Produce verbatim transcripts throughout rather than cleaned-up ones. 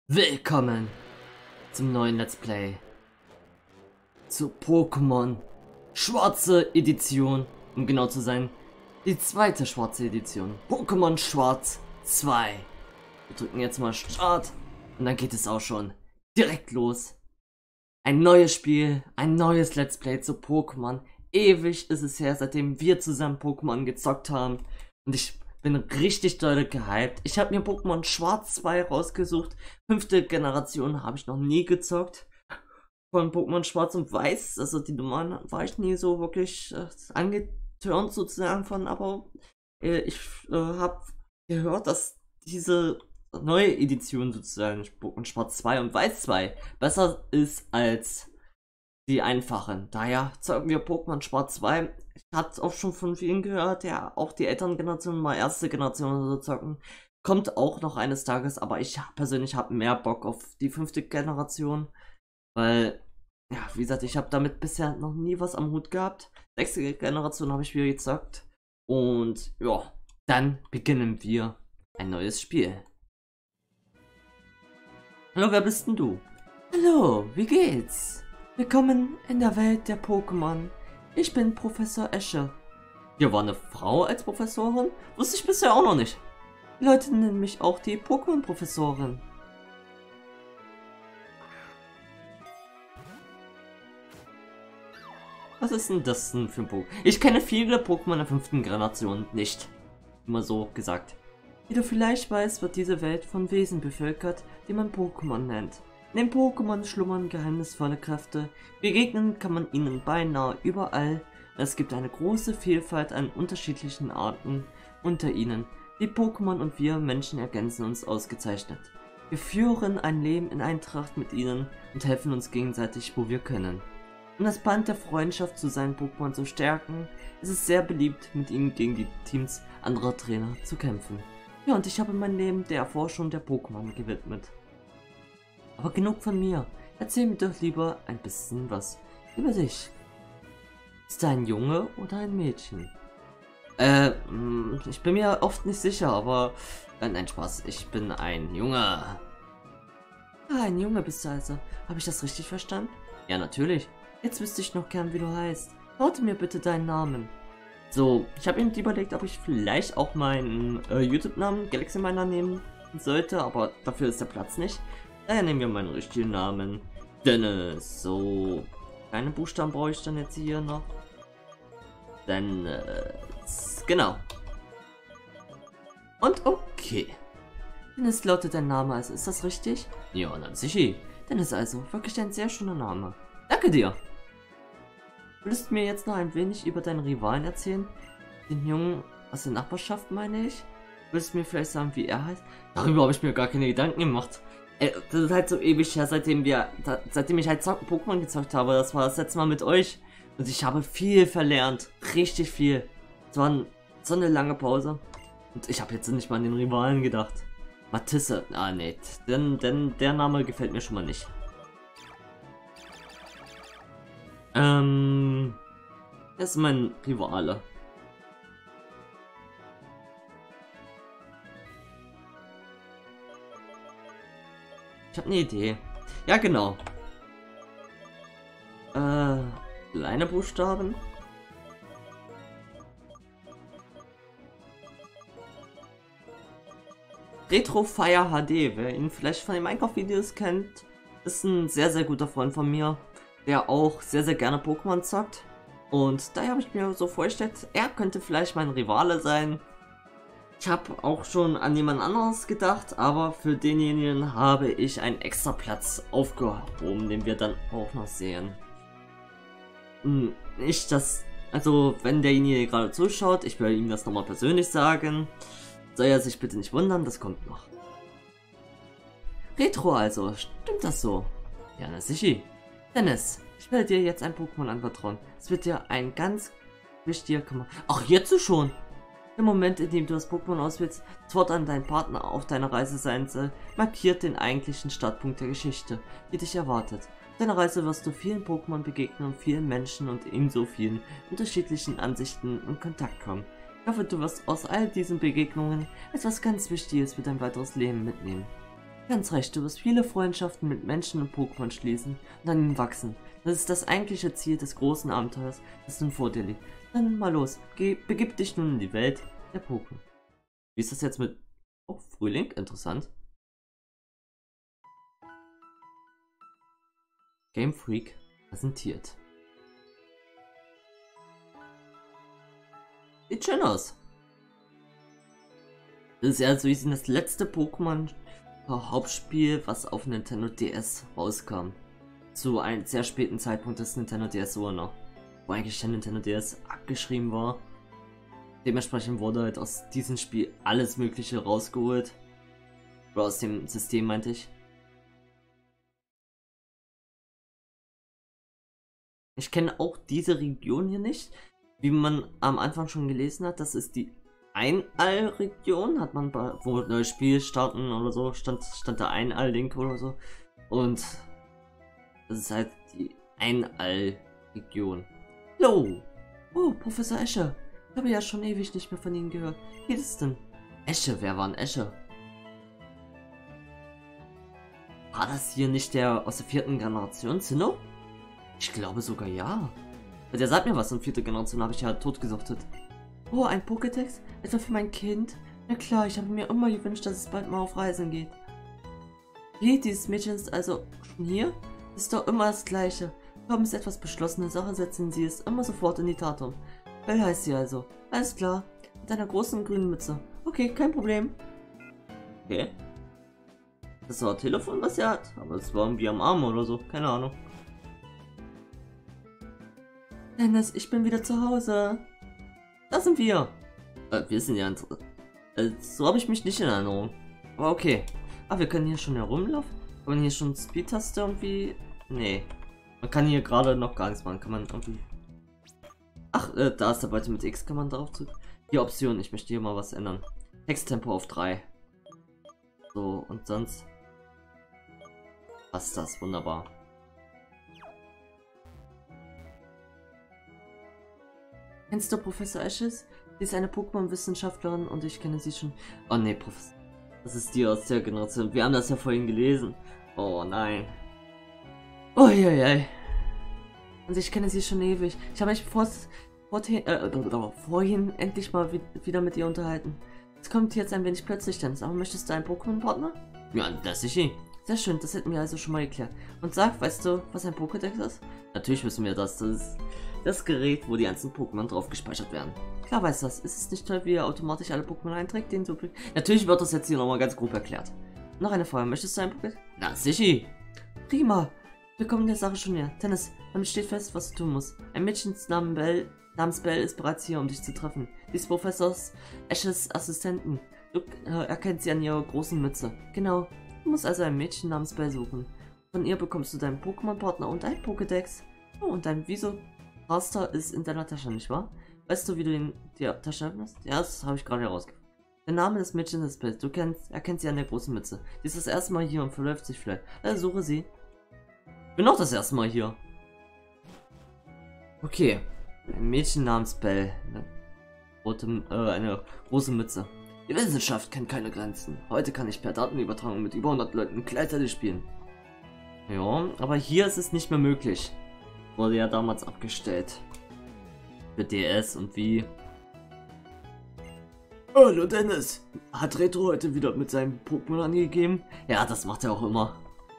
Willkommen zum neuen Let's Play zu Pokémon Schwarze Edition, um genau zu sein, die zweite Schwarze Edition, Pokémon Schwarz zwei. Wir drücken jetzt mal Start und dann geht es auch schon direkt los. Ein neues Spiel, ein neues Let's Play zu Pokémon. Ewig ist es her, seitdem wir zusammen Pokémon gezockt haben und ich bin richtig doll gehypt. Ich habe mir Pokémon Schwarz zwei rausgesucht. Fünfte Generation habe ich noch nie gezockt. Von Pokémon Schwarz und Weiß, also die Nummern war ich nie so wirklich äh, angetörnt sozusagen von, aber äh, ich äh, habe gehört, dass diese neue Edition sozusagen, Pokémon Schwarz zwei und Weiß zwei, besser ist als die einfachen. Daher zocken wir Pokémon Schwarz zwei. Ich hatte auch schon von vielen gehört, ja, auch die älteren Generationen, mal erste Generation oder so zocken. Kommt auch noch eines Tages, aber ich persönlich habe mehr Bock auf die fünfte Generation. Weil, ja, wie gesagt, ich habe damit bisher noch nie was am Hut gehabt. Sechste Generation habe ich wieder gezockt. Und ja, dann beginnen wir ein neues Spiel. Hallo, wer bist denn du? Hallo, wie geht's? Willkommen in der Welt der Pokémon. Ich bin Professor Esche. Hier war eine Frau als Professorin? Wusste ich bisher auch noch nicht. Die Leute nennen mich auch die Pokémon-Professorin. Was ist denn das denn für ein Pokémon? Ich kenne viele Pokémon der fünften Generation nicht. Immer so gesagt. Wie du vielleicht weißt, wird diese Welt von Wesen bevölkert, die man Pokémon nennt. In den Pokémon schlummern geheimnisvolle Kräfte. Begegnen kann man ihnen beinahe überall. Es gibt eine große Vielfalt an unterschiedlichen Arten unter ihnen. Die Pokémon und wir Menschen ergänzen uns ausgezeichnet. Wir führen ein Leben in Eintracht mit ihnen und helfen uns gegenseitig, wo wir können. Um das Band der Freundschaft zu seinen Pokémon zu stärken, ist es sehr beliebt, mit ihnen gegen die Teams anderer Trainer zu kämpfen. Ja, und ich habe mein Leben der Erforschung der Pokémon gewidmet. Aber genug von mir. Erzähl mir doch lieber ein bisschen was über dich. Ist er ein Junge oder ein Mädchen? Äh, ich bin mir oft nicht sicher, aber... Äh, nein, Spaß. Ich bin ein Junge. Ah, ein Junge bist du also. Habe ich das richtig verstanden? Ja, natürlich. Jetzt wüsste ich noch gern, wie du heißt. Worte mir bitte deinen Namen. So, ich habe eben überlegt, ob ich vielleicht auch meinen äh, YouTube-Namen Galaxy Miner nehmen sollte, aber dafür ist der Platz nicht. Daher nehmen wir meinen richtigen Namen. Dennis. So. Keine Buchstaben brauche ich dann jetzt hier noch. Dennis. Genau. Und okay. Dennis lautet dein Name, also ist das richtig? Ja, dann sicher. Dennis also. Wirklich ein sehr schöner Name. Danke dir. Würdest du mir jetzt noch ein wenig über deinen Rivalen erzählen? Den Jungen aus der Nachbarschaft, meine ich? Würdest du mir vielleicht sagen, wie er heißt? Darüber habe ich mir gar keine Gedanken gemacht. Das ist halt so ewig her, seitdem wir, seitdem ich halt Pokémon gezockt habe. Das war das letzte Mal mit euch. Und ich habe viel verlernt. Richtig viel. Es war so eine lange Pause. Und ich habe jetzt nicht mal an den Rivalen gedacht. Matisse. Ah, nee. Denn, denn der Name gefällt mir schon mal nicht. Ähm. Das ist mein Rivale. Ich habe eine Idee. Ja, genau. Äh, kleine Buchstaben. Retro Fire H D, wer ihn vielleicht von den Minecraft-Videos kennt, ist ein sehr, sehr guter Freund von mir, der auch sehr, sehr gerne Pokémon zockt. Und daher habe ich mir so vorgestellt, er könnte vielleicht mein Rivale sein. Ich habe auch schon an jemand anderes gedacht, aber für denjenigen habe ich einen extra Platz aufgehoben, den wir dann auch noch sehen. Hm, nicht das, also wenn derjenige gerade zuschaut, ich will ihm das nochmal persönlich sagen, soll er sich bitte nicht wundern, das kommt noch. Retro also, stimmt das so? Ja, na sicher. Dennis, ich werde dir jetzt ein Pokémon anvertrauen. Es wird dir ein ganz wichtiger Kummer. Ach, jetzt schon! Im Moment, in dem du das Pokémon auswählst, das Wort an deinen Partner auf deiner Reise sein soll, markiert den eigentlichen Startpunkt der Geschichte, die dich erwartet. Auf deiner Reise wirst du vielen Pokémon begegnen und vielen Menschen und ebenso vielen unterschiedlichen Ansichten in Kontakt kommen. Ich hoffe, du wirst aus all diesen Begegnungen etwas ganz Wichtiges für dein weiteres Leben mitnehmen. Ganz recht, du wirst viele Freundschaften mit Menschen und Pokémon schließen und an ihnen wachsen. Das ist das eigentliche Ziel des großen Abenteuers, das nun vor dir liegt. Dann mal los, geh, begib dich nun in die Welt der Pokémon. Wie ist das jetzt mit... Oh, Frühling? Interessant. Game Freak präsentiert. Sieht schön aus. Das ist ja so wie das letzte Pokémon Hauptspiel, was auf Nintendo D S rauskam. Zu einem sehr späten Zeitpunkt des Nintendo D S sogar noch. Wo eigentlich der Nintendo D S abgeschrieben war. Dementsprechend wurde halt aus diesem Spiel alles Mögliche rausgeholt. Oder aus dem System, meinte ich. Ich kenne auch diese Region hier nicht. Wie man am Anfang schon gelesen hat, das ist die Einall-Region. Hat man bei, wo neues Spiel starten oder so, stand, stand da Einall-Link oder so. Und das ist halt die Einall-Region. Hallo! Oh, Professor Escher. Ich habe ja schon ewig nicht mehr von Ihnen gehört. Wie geht es denn? Esche, wer war ein Esche? War das hier nicht der aus der vierten Generation, Sinnoh? Ich glaube sogar ja. Der sagt mir was, und vierte Generation habe ich ja totgesuchtet. Oh, ein Pokédex? Etwa für mein Kind? Na klar, ich habe mir immer gewünscht, dass es bald mal auf Reisen geht. Wie, dieses Mädchen ist also schon hier? Das ist doch immer das Gleiche. Kaum ist etwas beschlossene Sache, setzen sie es immer sofort in die Tat um. Bell heißt sie also. Alles klar. Mit einer großen grünen Mütze. Okay, kein Problem. Okay. Das war ein Telefon, was er hat. Aber es war irgendwie am Arm oder so. Keine Ahnung. Dennis, ich bin wieder zu Hause. Da sind wir. Äh, wir sind ja... Äh, so habe ich mich nicht in Erinnerung. Aber okay. Ah, wir können hier schon herumlaufen. Kann man hier schon Speed-Taste irgendwie... Nee. Man kann hier gerade noch gar nichts machen. Kann man irgendwie... Ach, äh, da ist der Beutel mit X. Kann man drauf drücken. Die Option. Ich möchte hier mal was ändern. Texttempo auf drei. So, und sonst... Passt das. Wunderbar. Kennst du Professor Ashes? Sie ist eine Pokémon-Wissenschaftlerin und ich kenne sie schon... Oh ne, Professor. Das ist die aus der Generation. Wir haben das ja vorhin gelesen. Oh nein. Oh je, je. Und ich kenne sie schon ewig. Ich habe mich vor, vorhin, äh, vorhin endlich mal wieder mit ihr unterhalten. Es kommt jetzt ein wenig plötzlich, Dennis. Aber möchtest du einen Pokémon-Partner? Ja, das ist sie. Sehr schön, das hätten wir also schon mal geklärt. Und sag, weißt du, was ein Pokédex ist? Natürlich wissen wir das. Das ist das Gerät, wo die ganzen Pokémon drauf gespeichert werden. Klar weißt du das. Ist es nicht toll, wie er automatisch alle Pokémon einträgt, den du... Natürlich wird das jetzt hier nochmal ganz grob erklärt. Noch eine Frage. Möchtest du ein Pokédex? Na, sicher. Prima. Wir kommen der Sache schon näher. Dennis, damit steht fest, was du tun musst. Ein Mädchen namens Bell, namens Bell ist bereits hier, um dich zu treffen. Sie ist Professors Ashes Assistenten. Du äh, erkennst sie an ihrer großen Mütze. Genau. Du musst also ein Mädchen namens Bell suchen. Von ihr bekommst du deinen Pokémon-Partner und ein Pokédex. Oh, und dein Viso-Raster ist in deiner Tasche, nicht wahr? Weißt du, wie du den, die Tasche öffnest? Ja, das habe ich gerade herausgefunden. Der Name des Mädchens ist Bell. Du kennst, erkennst sie an der großen Mütze. Sie ist das erste Mal hier und verläuft sich vielleicht. Also suche sie. Ich bin auch das erste Mal hier. Okay. Ein Mädchen namens Bell. Eine, rote, äh, eine große Mütze. Die Wissenschaft kennt keine Grenzen. Heute kann ich per Datenübertragung mit über hundert Leuten gleichzeitig spielen. Ja, aber hier ist es nicht mehr möglich. Wurde ja damals abgestellt. Für D S und wie. Hallo Dennis! Hat Retro heute wieder mit seinem Pokémon angegeben? Ja, das macht er auch immer.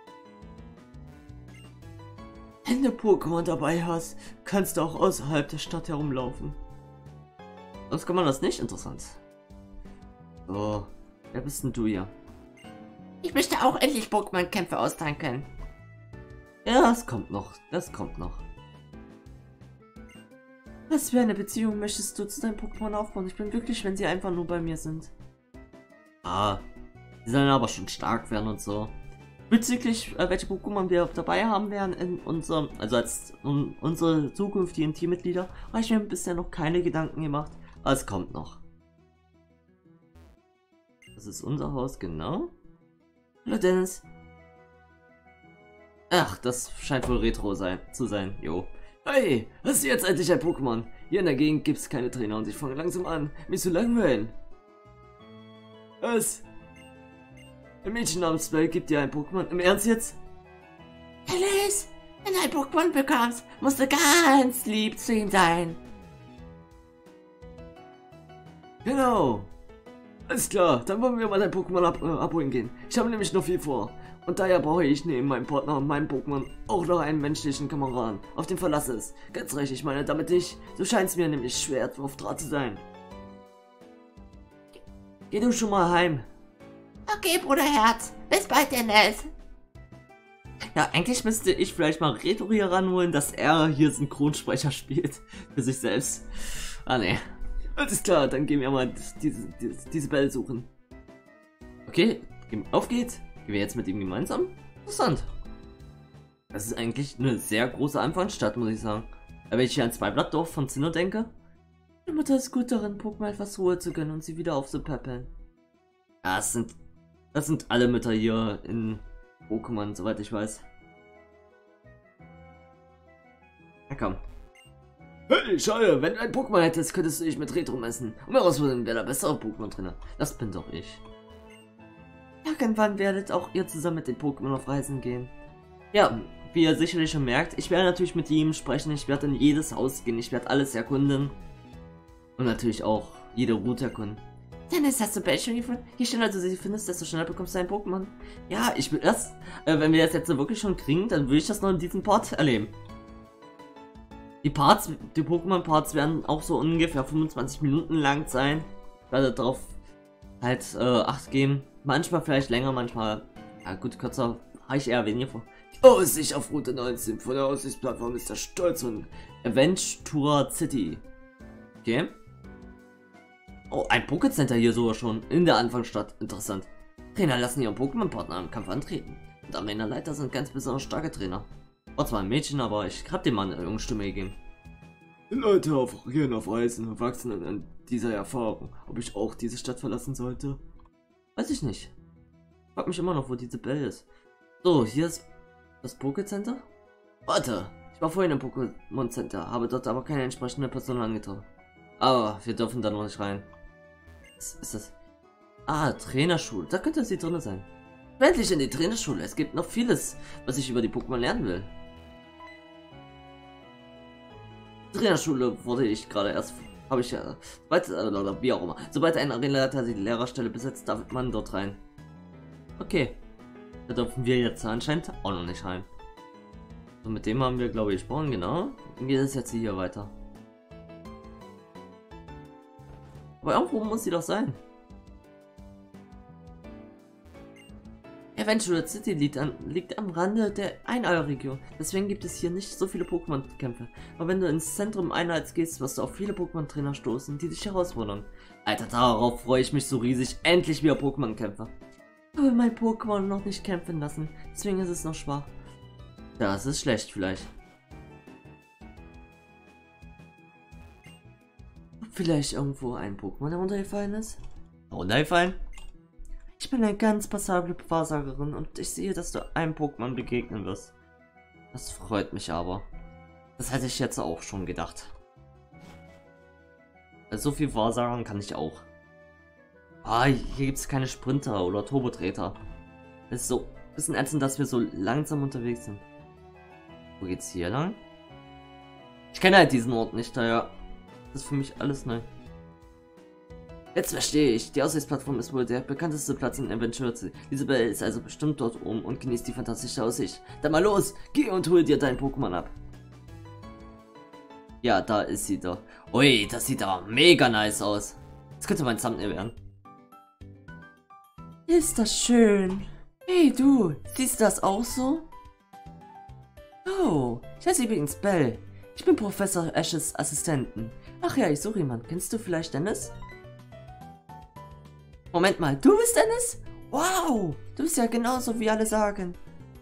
Wenn du Pokémon dabei hast, kannst du auch außerhalb der Stadt herumlaufen. Sonst kann man das nicht interessant. So, wer bist denn du hier? Ich möchte auch endlich Pokémon-Kämpfe austragen können. Ja, das kommt noch, das kommt noch. Was für eine Beziehung möchtest du zu deinem Pokémon aufbauen? Ich bin glücklich, wenn sie einfach nur bei mir sind. Ah, sie sollen aber schon stark werden und so. Bezüglich, äh, welche Pokémon wir dabei haben werden in unserem, also als um, unsere zukünftigen Teammitglieder, habe ich mir bisher noch keine Gedanken gemacht. Aber es kommt noch. Das ist unser Haus, genau. Hallo Dennis. Ach, das scheint wohl Retro sein, zu sein, jo. Hey, hast du jetzt endlich ein Pokémon? Hier in der Gegend gibt es keine Trainer und ich fange langsam an, mich zu langweilen. Was? Ein Mädchen namens Bell gibt dir ein Pokémon. Im Ernst jetzt? Alice, wenn du ein Pokémon bekommst, musst du ganz lieb zu ihm sein. Genau. Alles klar, dann wollen wir mal dein Pokémon ab, äh, abholen gehen. Ich habe nämlich noch viel vor. Und daher brauche ich neben meinem Partner und meinem Pokémon auch noch einen menschlichen Kameraden, auf den Verlass ist. Ganz recht, ich meine damit nicht. So scheint es mir nämlich schwer auf Draht zu sein. Geh du schon mal heim. Okay, Bruderherz. Bis bald, Dennis. Ja, eigentlich müsste ich vielleicht mal Reto hier ranholen, dass er hier Synchronsprecher spielt. Für sich selbst. Ah, ne. Alles klar, dann gehen wir mal diese, diese, diese Bell suchen. Okay, auf geht's. Gehen wir jetzt mit ihm gemeinsam? Interessant. Das ist eigentlich eine sehr große Anfangsstadt, muss ich sagen. Aber wenn ich hier an Zweiblattdorf von Sinnoh denke, die Mutter ist gut darin, Pokémon etwas Ruhe zu gönnen und sie wieder aufzupäppeln. Ja, das sind, das sind alle Mütter hier in Pokémon, soweit ich weiß. Na komm. Hey, Scheuer, wenn du ein Pokémon hättest, könntest du dich mit Retro messen. Um herauszufinden, wer der bessere Pokémon-Trainer. Das bin doch ich. Irgendwann werdet auch ihr zusammen mit den Pokémon auf Reisen gehen. Ja, wie ihr sicherlich schon merkt, ich werde natürlich mit ihm sprechen, ich werde in jedes Haus gehen, ich werde alles erkunden. Und natürlich auch jede Route erkunden. Dennis, hast du Bell schon gefunden? Je schneller du sie findest, desto schneller bekommst du ein Pokémon. Ja, ich will das, äh, wenn wir das jetzt wirklich schon kriegen, dann will ich das noch in diesem Part erleben. Die Parts, die Pokémon-Parts werden auch so ungefähr fünfundzwanzig Minuten lang sein. Ich werde darauf halt äh, Acht geben. Manchmal vielleicht länger, manchmal, ja gut, kürzer, habe ich eher weniger vor. Die Aussicht auf Route neunzehn von der Aussichtsplattform ist der Stolz von Aventura City. Okay. Oh, ein Pokécenter hier sogar schon in der Anfangsstadt. Interessant. Trainer lassen ihren Pokémon-Partner im Kampf antreten. Und Arena Leiter sind ganz besonders starke Trainer. War zwar ein Mädchen, aber ich hab dem Mann eine junge Stimme gegeben. Leute auf, gehen auf Reisen, Erwachsenen an dieser Erfahrung. Ob ich auch diese Stadt verlassen sollte? Weiß ich nicht. Ich frag mich immer noch, wo diese Bell ist. So, hier ist das Pokécenter. Warte, ich war vorhin im Pokémon Center, habe dort aber keine entsprechende Person angetroffen. Aber wir dürfen da noch nicht rein. Was ist das? Ah, Trainerschule. Da könnte sie drin sein. Endlich in die Trainerschule. Es gibt noch vieles, was ich über die Pokémon lernen will. Trainerschule wurde ich gerade erst, habe ich ja, sobald, äh, wie auch immer. Sobald ein Arenaleiter die Lehrerstelle besetzt, darf man dort rein. Okay. Da dürfen wir jetzt anscheinend auch noch nicht rein. So, mit dem haben wir, glaube ich, gesprochen, genau. Dann geht es jetzt hier weiter. Aber irgendwo muss sie doch sein. Aventura City liegt, an, liegt am Rande der Eineier-Region, deswegen gibt es hier nicht so viele Pokémon-Kämpfe. Aber wenn du ins Zentrum Einheits gehst, wirst du auf viele Pokémon-Trainer stoßen, die dich herausfordern. Alter, darauf freue ich mich so riesig, endlich wieder Pokémon-Kämpfer. Ich habe mein Pokémon noch nicht kämpfen lassen, deswegen ist es noch schwach. Das ist schlecht vielleicht. Ob vielleicht irgendwo ein Pokémon heruntergefallen ist? Heruntergefallen? Ich bin eine ganz passable Wahrsagerin und ich sehe, dass du einem Pokémon begegnen wirst. Das freut mich aber. Das hätte ich jetzt auch schon gedacht. Also so viel Wahrsagen kann ich auch. Ah, hier gibt es keine Sprinter oder Turbotreter. Es ist so ein bisschen ätzend, dass wir so langsam unterwegs sind. Wo geht's hier lang? Ich kenne halt diesen Ort nicht, daher das ist für mich alles neu. Jetzt verstehe ich, die Aussichtsplattform ist wohl der bekannteste Platz in Aventura City. Diese Bell ist also bestimmt dort oben und genießt die fantastische Aussicht. Dann mal los, geh und hol dir dein Pokémon ab. Ja, da ist sie doch. Ui, das sieht aber mega nice aus. Das könnte mein Thumbnail werden. Ist das schön. Hey du, siehst du das auch so? Oh, ich heiße übrigens Bell. Ich bin Professor Ashes Assistenten. Ach ja, ich suche jemanden. Kennst du vielleicht Dennis? Moment mal, du bist Dennis? Wow, du bist ja genauso wie alle sagen.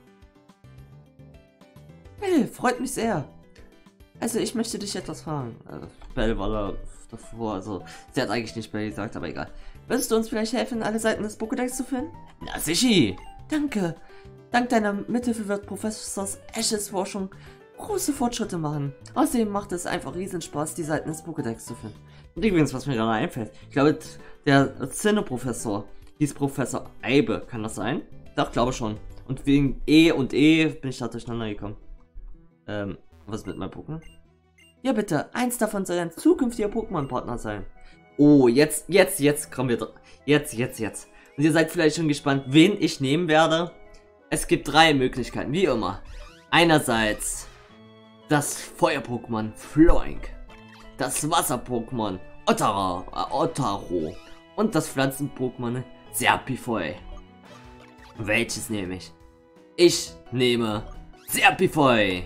Hey, freut mich sehr. Also ich möchte dich etwas fragen. Also, Bell war da davor, also sie hat eigentlich nicht Bell gesagt, aber egal. Würdest du uns vielleicht helfen, alle Seiten des Pokédex zu finden? Na sicher. Danke. Dank deiner Mithilfe wird Professor Ashes Forschung große Fortschritte machen. Außerdem macht es einfach riesen Spaß, die Seiten des Pokédex zu finden. Und übrigens, was mir gerade einfällt, ich glaube, der Sinnoh-Professor, hieß Professor Eibe, kann das sein? Doch, glaube schon. Und wegen E und E bin ich da durcheinander gekommen. Ähm, was ist mit meinem Pokémon? Ja bitte, eins davon soll ein zukünftiger Pokémon-Partner sein. Oh, jetzt, jetzt, jetzt kommen wir dran. Jetzt, jetzt, jetzt. Und ihr seid vielleicht schon gespannt, wen ich nehmen werde. Es gibt drei Möglichkeiten, wie immer. Einerseits das Feuer-Pokémon Floink, das Wasser-Pokémon Ottara, äh, Ottaro und das Pflanzen-Pokémon Serpifeu. Welches nehme ich? Ich nehme Serpifeu.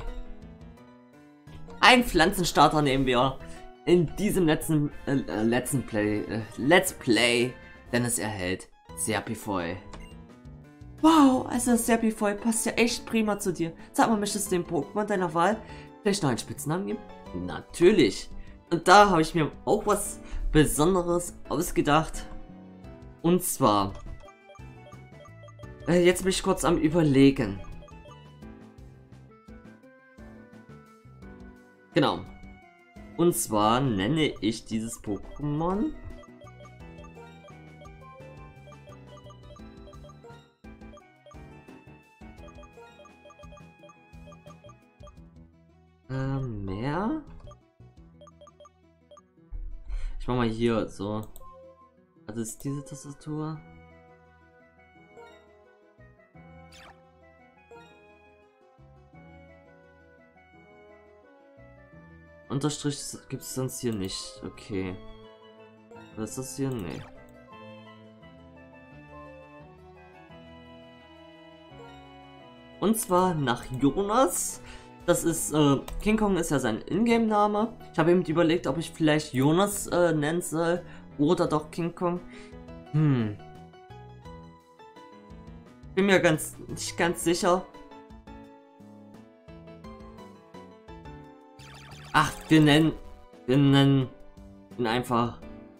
Ein Pflanzenstarter nehmen wir in diesem letzten, äh, letzten Play, äh, Let's Play, denn es erhält Serpifeu. Wow, also Serpifeu passt ja echt prima zu dir. Sag mal, möchtest du dem Pokémon deiner Wahl vielleicht noch einen Spitznamen geben? Natürlich. Und da habe ich mir auch was Besonderes ausgedacht. Und zwar, äh, jetzt bin ich kurz am Überlegen. Genau. Und zwar nenne ich dieses Pokémon äh, mehr. Ich mach mal hier so. Also ist diese Tastatur. Unterstrich gibt es sonst hier nicht. Okay. Was ist das hier? Nee. Und zwar nach Jonas. Das ist, äh, King Kong ist ja sein Ingame-Name. Ich habe eben überlegt, ob ich vielleicht Jonas äh, nennen soll. Oder doch King Kong. Hm. Bin mir ganz nicht ganz sicher. Ach, wir nennen, wir nennen ihn einfach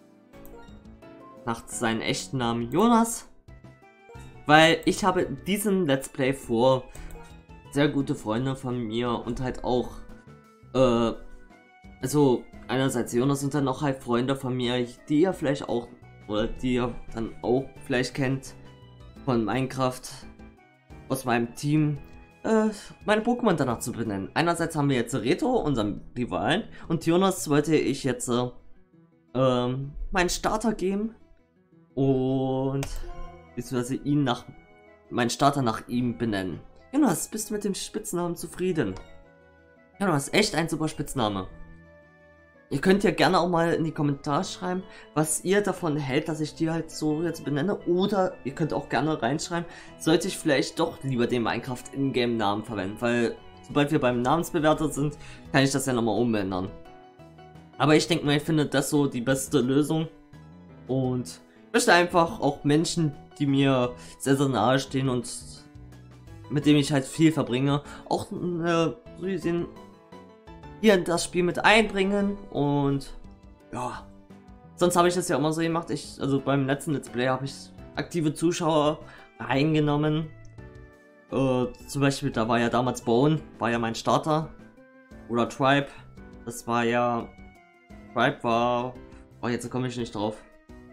nach seinem echten Namen Jonas. Weil ich habe diesen Let's Play vor, sehr gute Freunde von mir und halt auch, äh, also einerseits Jonas und dann noch halt Freunde von mir, die ihr vielleicht auch, oder die ihr dann auch vielleicht kennt von Minecraft, aus meinem Team, äh, meine Pokémon danach zu benennen. Einerseits haben wir jetzt Reto, unseren Rivalen, und Jonas wollte ich jetzt, äh, ähm, meinen Starter geben und beziehungsweise ihn nach, meinen Starter nach ihm benennen. Jonas, bist du mit dem Spitznamen zufrieden? Jonas, echt ein super Spitzname. Ihr könnt ja gerne auch mal in die Kommentare schreiben, was ihr davon hält, dass ich die halt so jetzt benenne. Oder ihr könnt auch gerne reinschreiben, sollte ich vielleicht doch lieber den Minecraft Ingame-Namen verwenden. Weil sobald wir beim Namensbewerter sind, kann ich das ja nochmal umändern. Aber ich denke mal, ich finde das so die beste Lösung. Und ich möchte einfach auch Menschen, die mir sehr, sehr nahe stehen und mit dem ich halt viel verbringe, auch äh, so gesehen hier in das Spiel mit einbringen. Und ja, sonst habe ich das ja immer so gemacht. Ich, also beim letzten Let's Play habe ich aktive Zuschauer reingenommen. Äh, zum Beispiel, da war ja damals Bone, war ja mein Starter. Oder Tribe, das war ja, Tribe war, oh jetzt komme ich nicht drauf.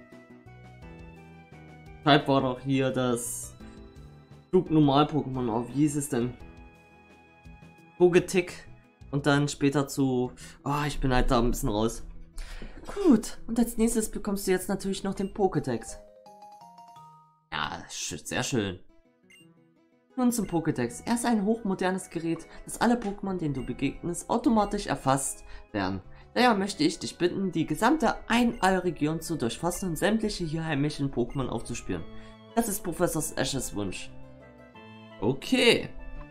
Tribe war doch hier das Flug-Normal-Pokémon, oh, wie hieß es denn? Pogetick. Und dann später zu... Oh, ich bin halt da ein bisschen raus. Gut, und als nächstes bekommst du jetzt natürlich noch den Pokédex. Ja, sehr schön. Nun zum Pokédex. Er ist ein hochmodernes Gerät, das alle Pokémon, denen du begegnest, automatisch erfasst werden. Daher möchte ich dich bitten, die gesamte Einall-Region zu durchfassen und sämtliche hier heimischen Pokémon aufzuspüren. Das ist Professor Ashes Wunsch. Okay.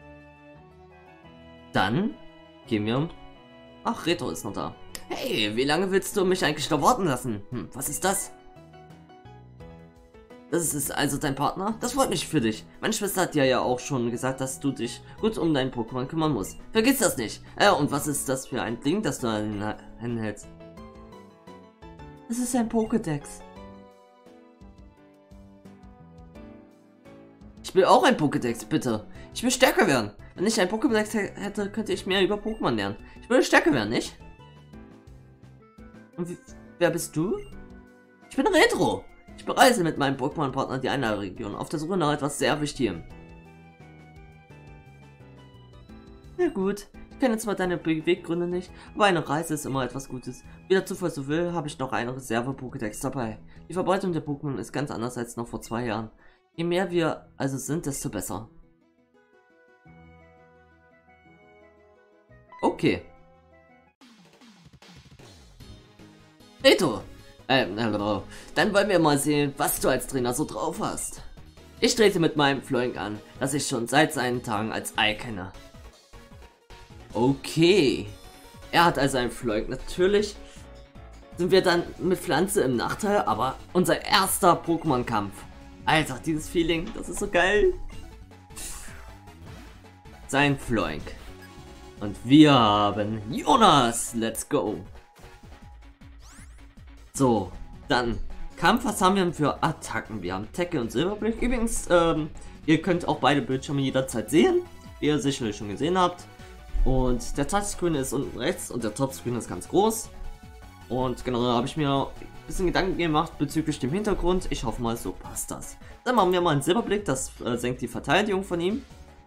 Dann gehen wir... Ach, Reto ist noch da. Hey, wie lange willst du mich eigentlich noch warten lassen? Hm, was ist das? Das ist also dein Partner? Das freut mich für dich. Meine Schwester hat dir ja auch schon gesagt, dass du dich gut um deinen Pokémon kümmern musst. Vergiss das nicht. Äh, und was ist das für ein Ding, das du an den Händen hältst? Das ist ein Pokédex. Ich will auch ein Pokédex, bitte. Ich will stärker werden. Wenn ich ein Pokédex hätte, könnte ich mehr über Pokémon lernen. Ich will stärker werden, nicht? Und wie, wer bist du? Ich bin Retro. Ich bereise mit meinem Pokémon-Partner die Einladregion auf der Suche nach etwas sehr Wichtigem. Na gut, ich kenne zwar deine Beweggründe nicht, aber eine Reise ist immer etwas Gutes. Wie der Zufall so will, habe ich noch eine Reserve-Pokédex dabei. Die Verbreitung der Pokémon ist ganz anders als noch vor zwei Jahren. Je mehr wir also sind, desto besser. Okay. Reto! Äh, äh, dann wollen wir mal sehen, was du als Trainer so drauf hast. Ich trete mit meinem Floink an, das ich schon seit seinen Tagen als Ei kenne. Okay. Er hat also einen Floink. Natürlich sind wir dann mit Pflanze im Nachteil, aber unser erster Pokémon-Kampf. Alter, dieses Feeling, das ist so geil. Sein Floink. Und wir haben Jonas. Let's go. So, dann Kampf. Was haben wir denn für Attacken? Wir haben Tackle und Silberblick. Übrigens, ähm, ihr könnt auch beide Bildschirme jederzeit sehen, wie ihr sicherlich schon gesehen habt. Und der Touchscreen ist unten rechts und der Topscreen ist ganz groß. Und generell habe ich mir ein bisschen Gedanken gemacht bezüglich dem Hintergrund. Ich hoffe mal, so passt das. Dann machen wir mal einen Silberblick, das äh, senkt die Verteidigung von ihm.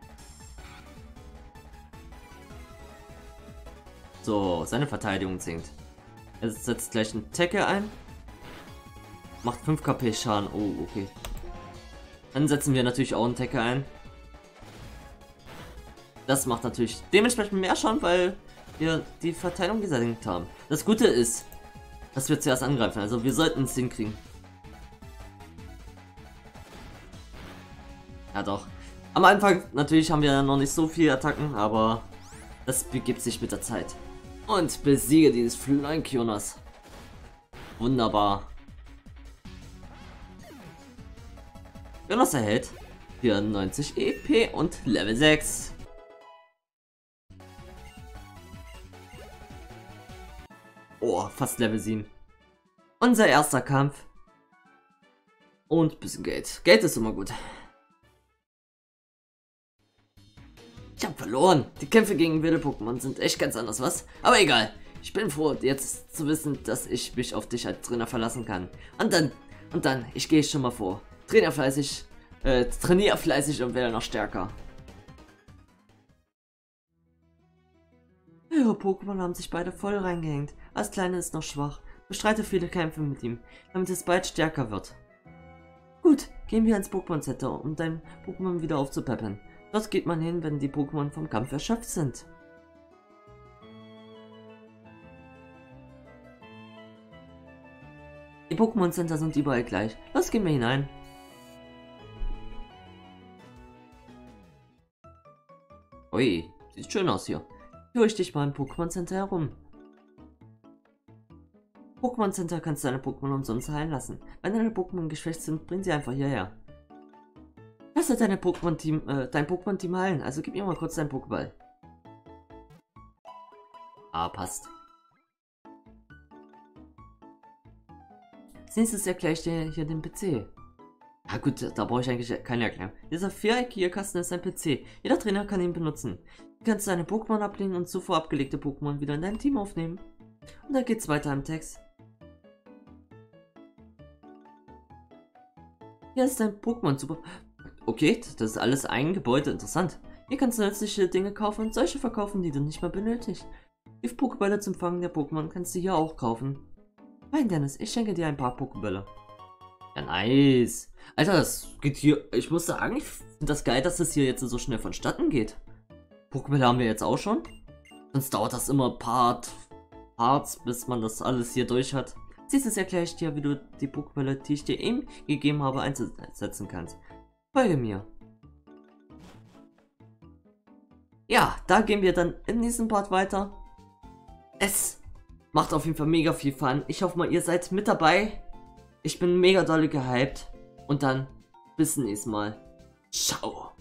So, seine Verteidigung sinkt. Er setzt gleich einen Tackle ein. Macht fünf KP Schaden. Oh, okay. Dann setzen wir natürlich auch einen Tackle ein. Das macht natürlich dementsprechend mehr Schaden, weil wir die Verteilung gesenkt haben. Das Gute ist, dass wir zuerst angreifen, also wir sollten es hinkriegen. Ja doch. Am Anfang natürlich haben wir noch nicht so viele Attacken, aber das begibt sich mit der Zeit. Und besiege dieses Floink, Jonas. Wunderbar. Jonas erhält vierundneunzig E P und Level sechs. Oh, fast Level sieben. Unser erster Kampf. Und ein bisschen Geld. Geld ist immer gut. Ich hab verloren. Die Kämpfe gegen wilde Pokémon sind echt ganz anders, was? Aber egal. Ich bin froh, jetzt zu wissen, dass ich mich auf dich als Trainer verlassen kann. Und dann, und dann, ich gehe schon mal vor. Trainer fleißig, äh, trainier fleißig und werde noch stärker. Ihre Pokémon haben sich beide voll reingehängt. Als Kleine ist noch schwach. Bestreite viele Kämpfe mit ihm, damit es bald stärker wird. Gut, gehen wir ins Pokémon Center, um dein Pokémon wieder aufzupeppen. Dort geht man hin, wenn die Pokémon vom Kampf erschöpft sind. Die Pokémon Center sind überall gleich. Los, gehen wir hinein. Ui, sieht schön aus hier. Führe ich dich mal im Pokémon Center herum. Pokémon Center kannst du deine Pokémon umsonst heilen lassen. Wenn deine Pokémon geschwächt sind, bring sie einfach hierher. Lass dir deine Pokémon-Team, äh, dein Pokémon-Team heilen, also gib mir mal kurz deinen Pokéball. Ah, passt. Als nächstes erkläre ich dir hier den P C. Ja gut, da brauche ich eigentlich keine Erklärung. Dieser viereckige Kasten ist ein P C. Jeder Trainer kann ihn benutzen. Du kannst deine Pokémon ablegen und zuvor abgelegte Pokémon wieder in dein Team aufnehmen. Und dann geht's weiter im Text. Hier ist dein Pokémon super. Okay, das ist alles ein Gebäude, interessant. Hier kannst du nützliche Dinge kaufen und solche verkaufen, die du nicht mehr benötigst. Die Pokébälle zum Fangen der Pokémon kannst du hier auch kaufen. Nein, Dennis, ich schenke dir ein paar Pokébälle. Ja, nice. Alter, das geht hier. Ich muss sagen, ich finde das geil, dass das hier jetzt so schnell vonstatten geht. Pokébälle haben wir jetzt auch schon. Sonst dauert das immer Part, Parts, bis man das alles hier durch hat. Siehst du, erkläre ich dir, wie du die Pokébälle, die ich dir eben gegeben habe, einsetzen kannst. Folge mir. Ja, da gehen wir dann im nächsten Part weiter. Es macht auf jeden Fall mega viel Fun. Ich hoffe mal, ihr seid mit dabei. Ich bin mega dolle gehypt. Und dann bis zum nächsten Mal. Ciao.